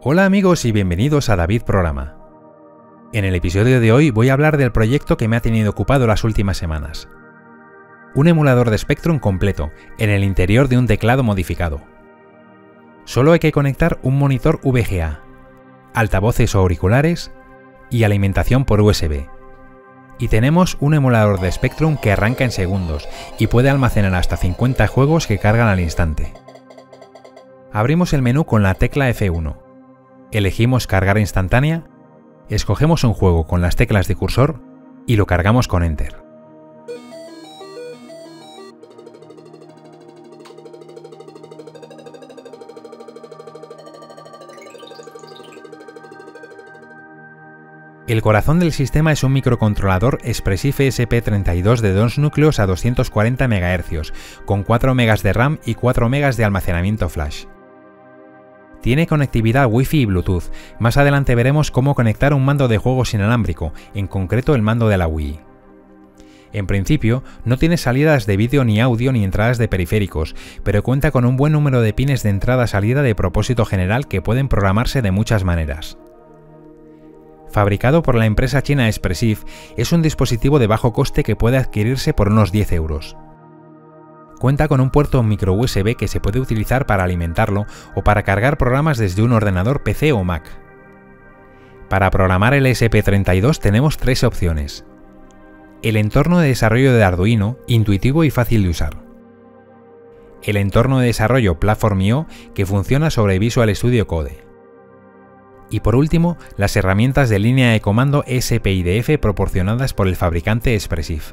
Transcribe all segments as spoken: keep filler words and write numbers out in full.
Hola amigos y bienvenidos a David Programa. En el episodio de hoy voy a hablar del proyecto que me ha tenido ocupado las últimas semanas. Un emulador de Spectrum completo, en el interior de un teclado modificado. Solo hay que conectar un monitor V G A, altavoces o auriculares y alimentación por U S B. Y tenemos un emulador de Spectrum que arranca en segundos y puede almacenar hasta cincuenta juegos que cargan al instante. Abrimos el menú con la tecla F uno. Elegimos cargar instantánea, escogemos un juego con las teclas de cursor y lo cargamos con Enter. El corazón del sistema es un microcontrolador Espressif E S P treinta y dos de dos núcleos a doscientos cuarenta megahercios, con cuatro megas de RAM y cuatro megas de almacenamiento flash. Tiene conectividad Wi-Fi y Bluetooth. Más adelante veremos cómo conectar un mando de juegos inalámbrico, en concreto el mando de la Wii. En principio, no tiene salidas de vídeo ni audio ni entradas de periféricos, pero cuenta con un buen número de pines de entrada-salida de propósito general que pueden programarse de muchas maneras. Fabricado por la empresa china Espressif, es un dispositivo de bajo coste que puede adquirirse por unos diez euros. Cuenta con un puerto micro U S B que se puede utilizar para alimentarlo o para cargar programas desde un ordenador P C o Mac. Para programar el E S P treinta y dos tenemos tres opciones. El entorno de desarrollo de Arduino, intuitivo y fácil de usar. El entorno de desarrollo Platform punto i o, que funciona sobre Visual Studio Code. Y por último, las herramientas de línea de comando S P I D F proporcionadas por el fabricante Espressif.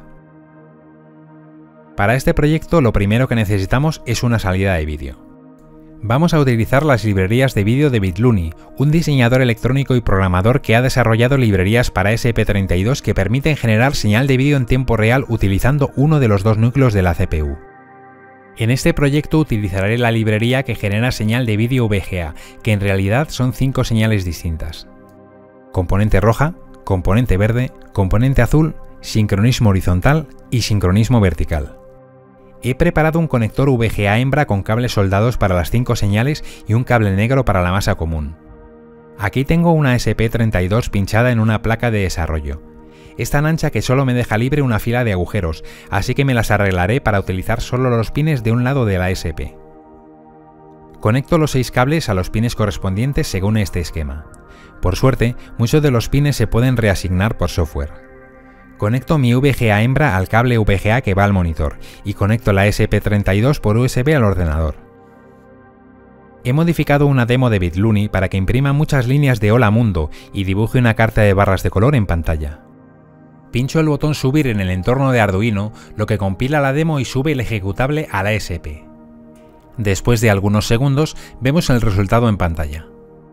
Para este proyecto lo primero que necesitamos es una salida de vídeo. Vamos a utilizar las librerías de vídeo de Bitlooney, un diseñador electrónico y programador que ha desarrollado librerías para E S P treinta y dos que permiten generar señal de vídeo en tiempo real utilizando uno de los dos núcleos de la C P U. En este proyecto utilizaré la librería que genera señal de vídeo V G A, que en realidad son cinco señales distintas. Componente roja, componente verde, componente azul, sincronismo horizontal y sincronismo vertical. He preparado un conector V G A hembra con cables soldados para las cinco señales y un cable negro para la masa común. Aquí tengo una E S P treinta y dos pinchada en una placa de desarrollo. Es tan ancha que solo me deja libre una fila de agujeros, así que me las arreglaré para utilizar solo los pines de un lado de la E S P. Conecto los seis cables a los pines correspondientes según este esquema. Por suerte, muchos de los pines se pueden reasignar por software. Conecto mi V G A hembra al cable V G A que va al monitor y conecto la E S P treinta y dos por U S B al ordenador. He modificado una demo de Bitlooney para que imprima muchas líneas de Hola Mundo y dibuje una carta de barras de color en pantalla. Pincho el botón Subir en el entorno de Arduino, lo que compila la demo y sube el ejecutable a la E S P. Después de algunos segundos, vemos el resultado en pantalla.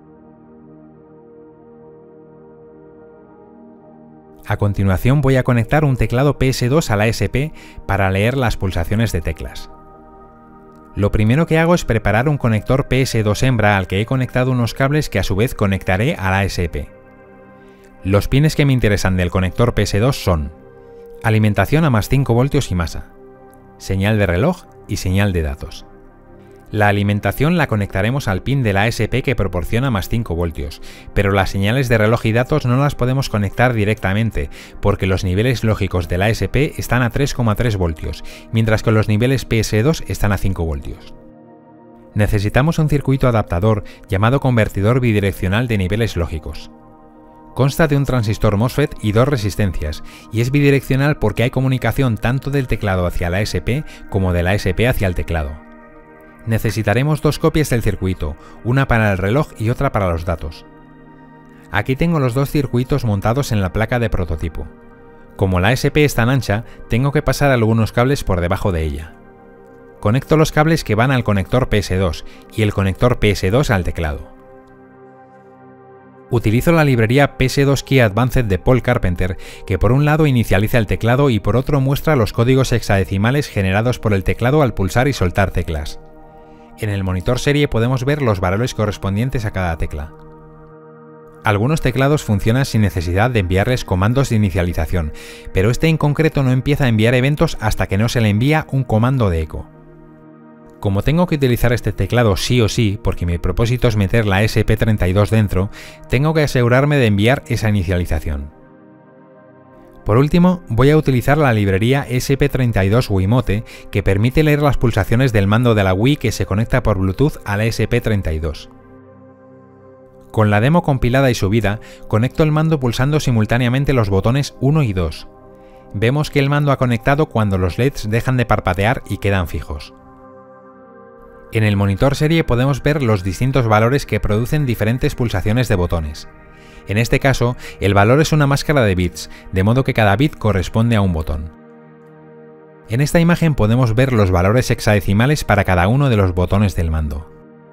A continuación voy a conectar un teclado P S dos a la E S P para leer las pulsaciones de teclas. Lo primero que hago es preparar un conector P S dos hembra al que he conectado unos cables que a su vez conectaré a la E S P. Los pines que me interesan del conector P S dos son alimentación a más cinco voltios y masa, señal de reloj y señal de datos. La alimentación la conectaremos al pin de la E S P que proporciona más cinco voltios, pero las señales de reloj y datos no las podemos conectar directamente, porque los niveles lógicos de la E S P están a tres coma tres voltios, mientras que los niveles P S dos están a cinco voltios. Necesitamos un circuito adaptador llamado convertidor bidireccional de niveles lógicos. Consta de un transistor MOSFET y dos resistencias, y es bidireccional porque hay comunicación tanto del teclado hacia la E S P como de la E S P hacia el teclado. Necesitaremos dos copias del circuito, una para el reloj y otra para los datos. Aquí tengo los dos circuitos montados en la placa de prototipo. Como la E S P es tan ancha, tengo que pasar algunos cables por debajo de ella. Conecto los cables que van al conector P S dos y el conector P S dos al teclado. Utilizo la librería P S dos Key Advanced de Paul Carpenter, que por un lado inicializa el teclado y por otro muestra los códigos hexadecimales generados por el teclado al pulsar y soltar teclas. En el monitor serie podemos ver los valores correspondientes a cada tecla. Algunos teclados funcionan sin necesidad de enviarles comandos de inicialización, pero este en concreto no empieza a enviar eventos hasta que no se le envía un comando de eco. Como tengo que utilizar este teclado sí o sí, porque mi propósito es meter la E S P treinta y dos dentro, tengo que asegurarme de enviar esa inicialización. Por último, voy a utilizar la librería E S P treinta y dos Wiimote, que permite leer las pulsaciones del mando de la Wii que se conecta por Bluetooth a la E S P treinta y dos. Con la demo compilada y subida, conecto el mando pulsando simultáneamente los botones uno y dos. Vemos que el mando ha conectado cuando los L E Ds dejan de parpadear y quedan fijos. En el monitor serie podemos ver los distintos valores que producen diferentes pulsaciones de botones. En este caso, el valor es una máscara de bits, de modo que cada bit corresponde a un botón. En esta imagen podemos ver los valores hexadecimales para cada uno de los botones del mando.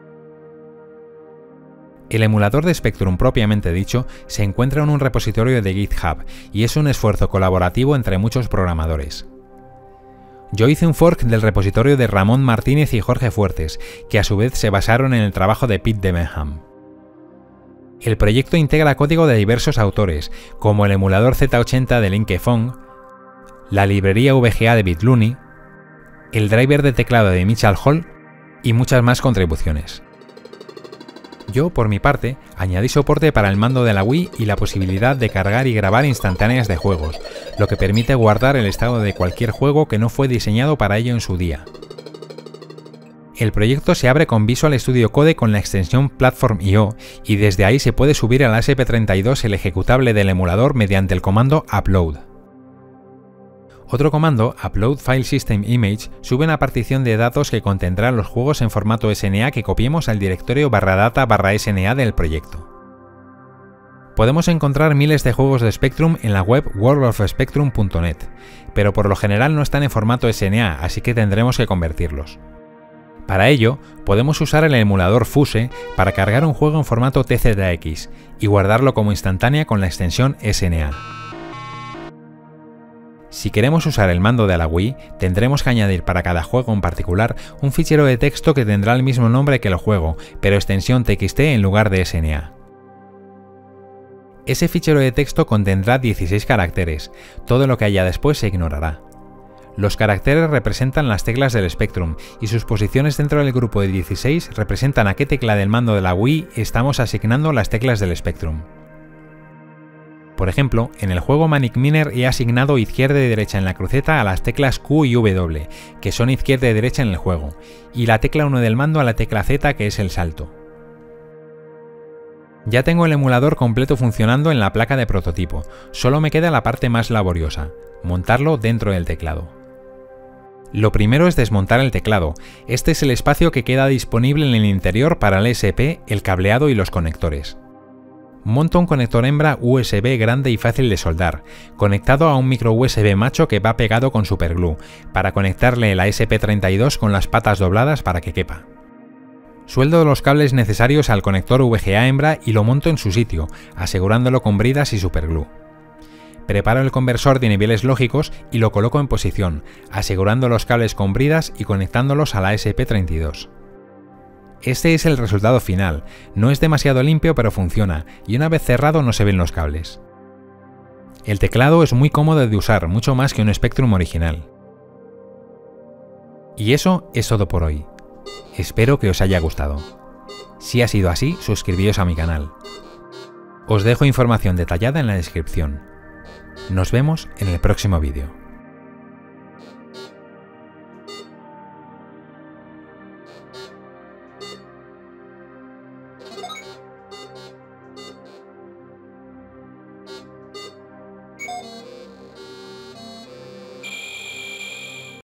El emulador de Spectrum propiamente dicho se encuentra en un repositorio de GitHub y es un esfuerzo colaborativo entre muchos programadores. Yo hice un fork del repositorio de Ramón Martínez y Jorge Fuertes, que a su vez se basaron en el trabajo de Pete Debenham. El proyecto integra código de diversos autores, como el emulador Z ochenta de Linkefong, la librería V G A de Bitluni, el driver de teclado de Mitchell Hall y muchas más contribuciones. Yo, por mi parte, añadí soporte para el mando de la Wii y la posibilidad de cargar y grabar instantáneas de juegos, lo que permite guardar el estado de cualquier juego que no fue diseñado para ello en su día. El proyecto se abre con Visual Studio Code con la extensión Platform punto i o y desde ahí se puede subir a la E S P treinta y dos el ejecutable del emulador mediante el comando upload. Otro comando, Upload File System Image, sube una partición de datos que contendrá los juegos en formato S N A que copiemos al directorio barra data barra S N A del proyecto. Podemos encontrar miles de juegos de Spectrum en la web world of spectrum punto net, pero por lo general no están en formato S N A, así que tendremos que convertirlos. Para ello, podemos usar el emulador Fuse para cargar un juego en formato T Z X y guardarlo como instantánea con la extensión S N A. Si queremos usar el mando de la Wii, tendremos que añadir para cada juego en particular un fichero de texto que tendrá el mismo nombre que el juego, pero extensión T X T en lugar de S N A. Ese fichero de texto contendrá dieciséis caracteres, todo lo que haya después se ignorará. Los caracteres representan las teclas del Spectrum y sus posiciones dentro del grupo de dieciséis representan a qué tecla del mando de la Wii estamos asignando las teclas del Spectrum. Por ejemplo, en el juego Manic Miner he asignado izquierda y derecha en la cruceta a las teclas Q y W, que son izquierda y derecha en el juego, y la tecla uno del mando a la tecla Z, que es el salto. Ya tengo el emulador completo funcionando en la placa de prototipo, solo me queda la parte más laboriosa, montarlo dentro del teclado. Lo primero es desmontar el teclado, este es el espacio que queda disponible en el interior para el E S P, el cableado y los conectores. Monto un conector hembra U S B grande y fácil de soldar, conectado a un micro U S B macho que va pegado con superglue, para conectarle la E S P treinta y dos con las patas dobladas para que quepa. Sueldo los cables necesarios al conector V G A hembra y lo monto en su sitio, asegurándolo con bridas y superglue. Preparo el conversor de niveles lógicos y lo coloco en posición, asegurando los cables con bridas y conectándolos a la E S P treinta y dos. Este es el resultado final, no es demasiado limpio pero funciona, y una vez cerrado no se ven los cables. El teclado es muy cómodo de usar, mucho más que un Spectrum original. Y eso es todo por hoy. Espero que os haya gustado. Si ha sido así, suscribíos a mi canal. Os dejo información detallada en la descripción. Nos vemos en el próximo vídeo.